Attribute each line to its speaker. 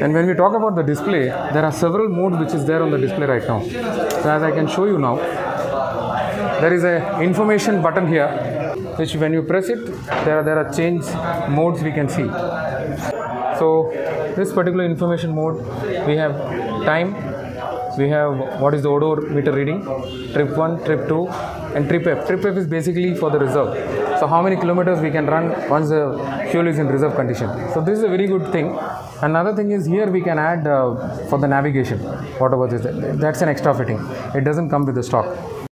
Speaker 1: And when we talk about the display, there are several modes which is there on the display right now. So as I can show you now, there is a information button here, which when you press it, there are change modes we can see. So this particular information mode, we have time, we have what is the odometer reading, trip 1, trip 2, and trip F. Trip F is basically for the reserve. So how many kilometers we can run once the fuel is in reserve condition. So this is a very good thing. Another thing is here we can add for the navigation, whatever this is. That's an extra fitting. It doesn't come with the stock.